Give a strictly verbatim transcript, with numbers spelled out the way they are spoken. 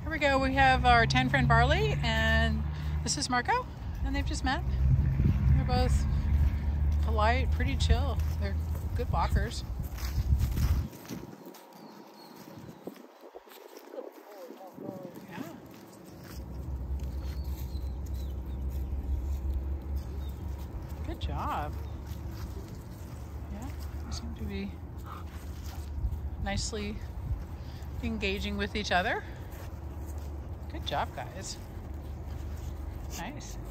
Here we go. We have our ten friend Barley, and this is Marco, and they've just met. They're both polite, pretty chill. They're good walkers. Yeah. Good job. Yeah, they seem to be nicely engaging with each other. Good job, guys. Nice.